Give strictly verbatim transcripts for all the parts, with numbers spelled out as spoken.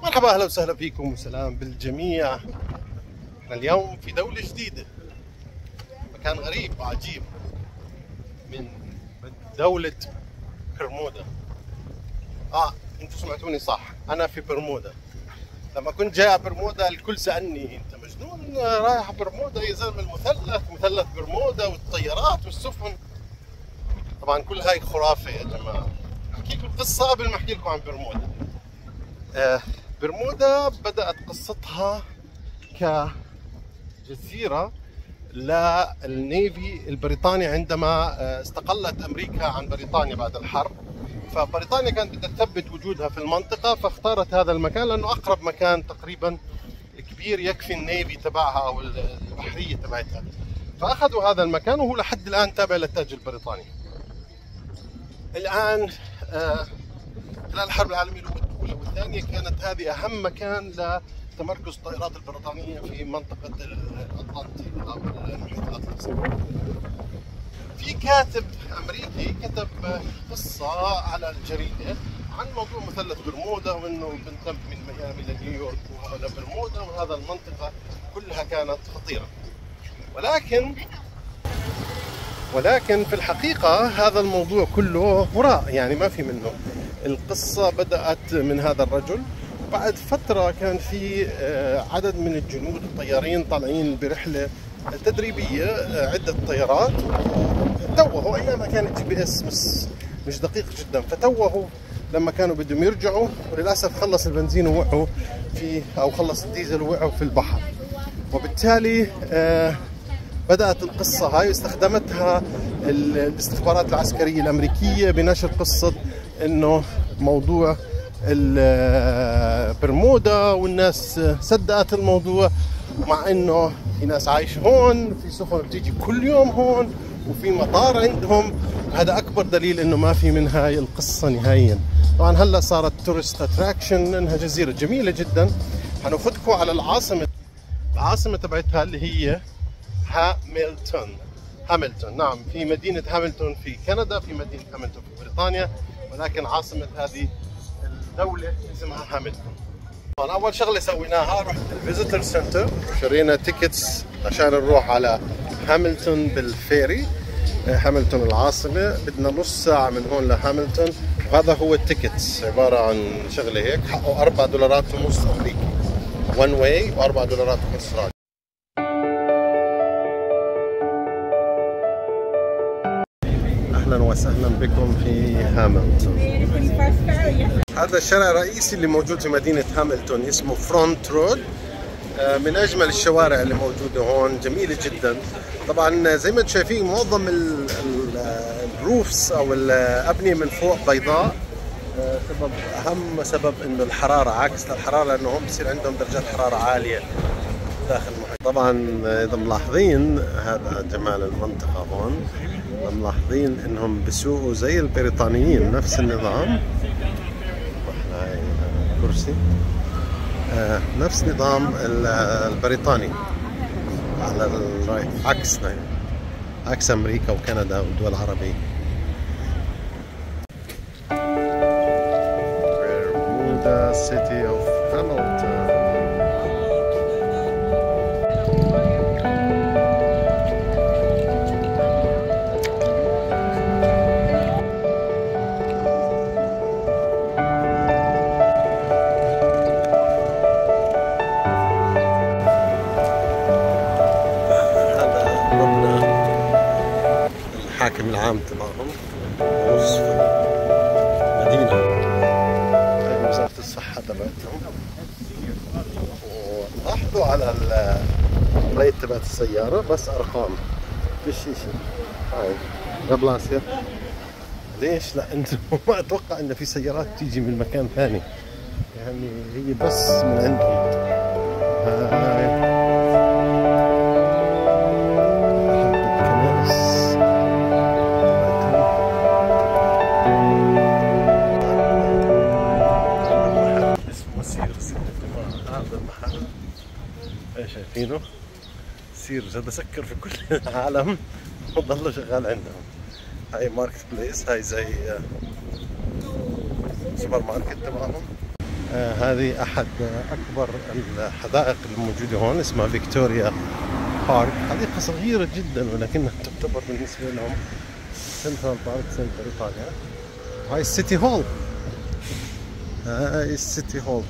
مرحبا، اهلا وسهلا فيكم وسلام بالجميع. احنا اليوم في دولة جديدة، مكان غريب وعجيب من دولة برمودا. اه انتم سمعتوني صح، انا في برمودا. لما كنت جاي على برمودا الكل سألني انت مجنون رايح برمودا يا زلمة؟ المثلث مثلث برمودا والطيارات والسفن. طبعا كل هاي خرافة يا جماعة. احكي لكم قصة قبل ما احكي لكم عن برمودا. آه برمودا بدأت قصتها كجزيرة للنيفي البريطاني عندما استقلت أمريكا عن بريطانيا بعد الحرب. فبريطانيا كانت بدها تثبت وجودها في المنطقة، فاختارت هذا المكان لأنه أقرب مكان تقريبا كبير يكفي النيفي تبعها أو البحرية تبعتها. فأخذوا هذا المكان وهو لحد الآن تابع للتاج البريطاني. الآن آه خلال الحرب العالمية الأولى والثانية كانت هذه أهم مكان لتمركز الطائرات البريطانية في منطقة الأطلنطي أو المحيط الأطلسي. في كاتب أمريكي كتب قصة على الجريدة عن موضوع مثلث برمودا، وأنه بنتم من ميامي لنيويورك وإلى برمودا، وهذا المنطقة كلها كانت خطيرة. ولكن ولكن في الحقيقة هذا الموضوع كله هراء، يعني ما في منه. القصة بدأت من هذا الرجل. بعد فترة كان في عدد من الجنود الطيارين طالعين برحلة تدريبية، عدة طيارات، توهوا أيامها كان الجي بي اس بس مش دقيق جدا، فتوهوا لما كانوا بدهم يرجعوا، وللأسف خلص البنزين ووقعوا في أو خلص الديزل ووقعوا في البحر. وبالتالي آه بدأت القصة هاي، استخدمتها الاستخبارات العسكرية الأمريكية بنشر قصة إنه موضوع برمودا، والناس صدقت الموضوع، مع إنه في ناس عايشة هون، في سفن بتيجي كل يوم هون، وفي مطار عندهم. هذا أكبر دليل إنه ما في من هاي القصة نهائيا. طبعا هلا صارت تورست اتراكشن، إنها جزيرة جميلة جدا. حناخذكم على العاصمة العاصمة تبعتها اللي هي هاملتون. هاملتون نعم، في مدينة هاملتون في كندا، في مدينة هاملتون في بريطانيا، ولكن عاصمة هذه الدولة اسمها هاملتون. طبعا أول شغلة سويناها رحت الفيزيتور سنتر، شرينا تيكتس عشان نروح على هاملتون بالفيري. هاملتون العاصمة بدنا نص ساعة من هون لهاملتون، وهذا هو التيكتس، عبارة عن شغلة هيك حقه أربع دولارات ونص أمريكي وان واي، وأربع دولارات ونص راجع. اهلا وسهلا بكم في هاملتون. هذا الشارع الرئيسي اللي موجود في مدينة هاملتون اسمه فرونت رود، من اجمل الشوارع اللي موجودة هون، جميلة جدا. طبعا زي ما انتم شايفين معظم الروفس او الابنية من فوق بيضاء. سبب اهم سبب انه الحرارة، عكس الحرارة، لانه هم بصير عندهم درجات حرارة عالية داخل المحيط. طبعا اذا ملاحظين هذا جمال المنطقة هون، ملاحظين انهم بيسوقوا زي البريطانيين، نفس النظام. هاي كرسي آه نفس نظام البريطاني على الرايح، عكسنا، عكس امريكا وكندا والدول العربية. Bermuda City of Hamilton. الحاكم العام تبعهم، نص مدينة، هاي وزارة الصحة تبعتهم. ولاحظوا على الريت تبعت السيارة بس أرقام، فيش شيء. هاي غبلاسيا. ليش؟ لأنه ما أتوقع إن في سيارات تيجي من مكان ثاني، يعني هي بس من عندهم. هاي شايفينه سير جد سكر في كل العالم وضل شغال عندهم. هاي ماركت بليس، هاي زي سوبر ماركت تبعهم. آه هذه أحد أكبر الحدائق الموجودة هون، اسمها فيكتوريا بارك. حديقة صغيرة جدا ولكنها تعتبر بالنسبة لهم سنترال بارك سنتر إيطاليا. هاي السيتي هول، هاي السيتي هول.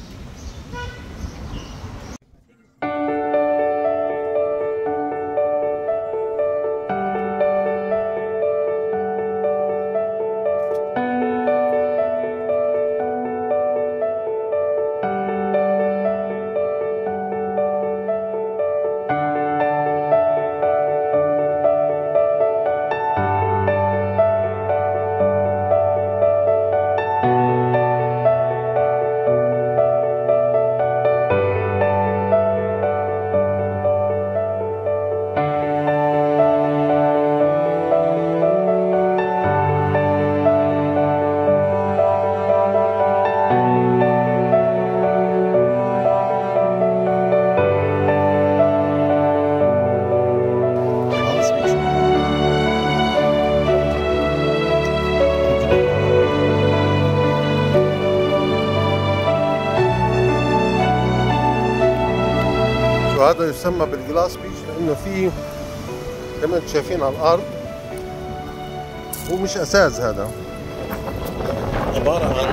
وهذا يسمى بالجلاس بيتش لانه فيه كما انتم شايفين على الارض، هو مش ازاز، هذا عبارة عن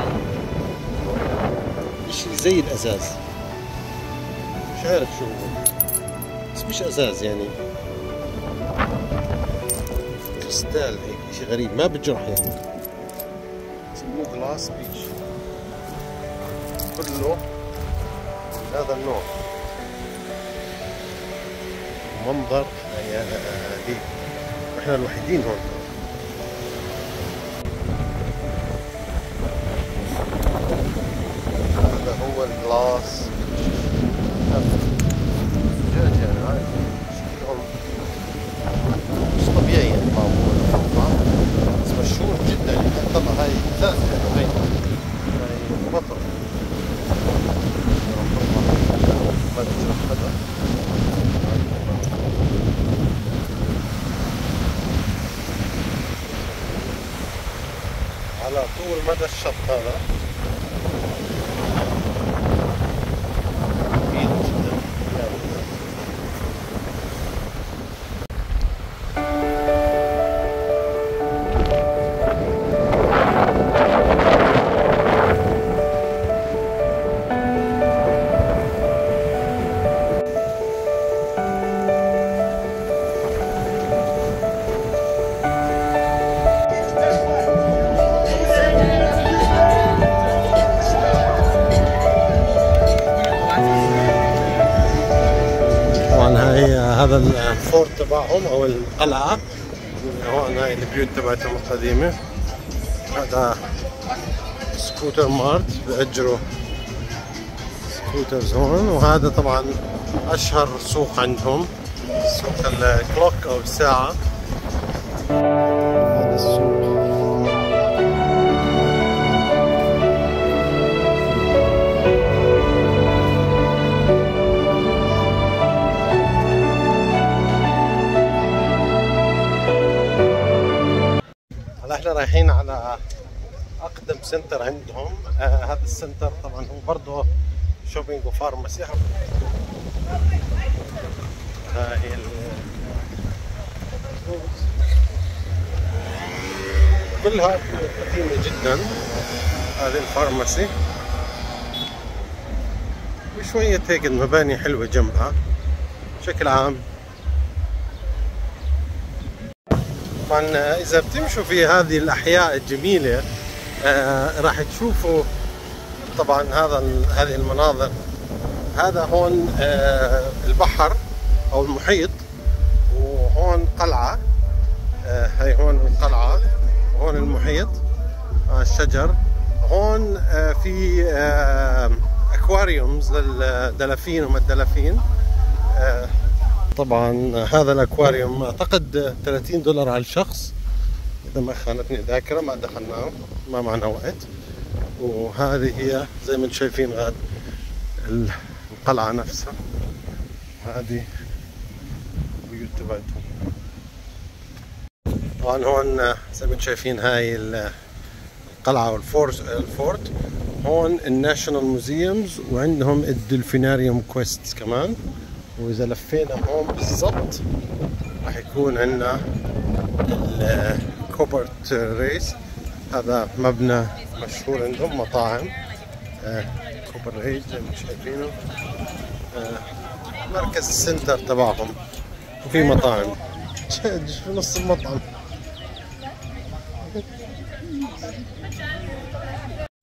شيء زي الازاز، مش عارف شو هو بس مش ازاز، يعني كريستال هيك شيء غريب ما بجرح، يعني اسمه جلاس بيتش كله هذا النوع. منظر هيك احنا الوحيدين هون. هذا هو الجلاس زجاج، يعني هاي شكلهم مش طبيعي، يعني معمول بس مشهور جدا. يعني طلع هاي ازاز، يعني هاي هاي بطل ما بيجرح حدا. على طول مدى الشط هذا مفيد جدا. هذا الفورت تبعهم او القلعه هون، هاي البيوت تبعتهم القديمه. هذا سكوتر مارت، بأجروا سكوترز هون. وهذا طبعا اشهر سوق عندهم، سوق الكلوك او الساعه. هذا السوق احنا رايحين على اقدم سنتر عندهم. آه هذا السنتر طبعا هو برضه شوبينج وفارماسي. هاي كلها قديمة جدا. هذه الفارماسي وشوية هيك المباني حلوة جنبها بشكل عام. طبعا اذا بتمشوا في هذه الاحياء الجميله آه راح تشوفوا طبعا هذا هذه المناظر. هذا هون آه البحر او المحيط، وهون قلعه. آه هي هون القلعه وهون المحيط. آه الشجر هون. آه في آه اكواريومز للدلافين وما الدلافين. آه طبعا هذا الاكواريوم اعتقد ثلاثين دولار على الشخص اذا ما خانتني الذاكره، ما دخلناه ما معنا وقت. وهذه هي زي ما انتم شايفين غاد القلعه نفسها. هذه البيوت تبعتهم. طبعا هون زي ما انتم شايفين هاي القلعه والفورت الفورت هون الناشونال موزيومز، وعندهم الدلفيناريوم كويست كمان. واذا لفينا هون بالضبط راح يكون عندنا الكوبرت ريس، هذا مبنى مشهور عندهم مطاعم. آه كوبر ريس زي ما شايفينه، آه مركز السنتر تبعهم، وفي مطاعم في نص المطعم.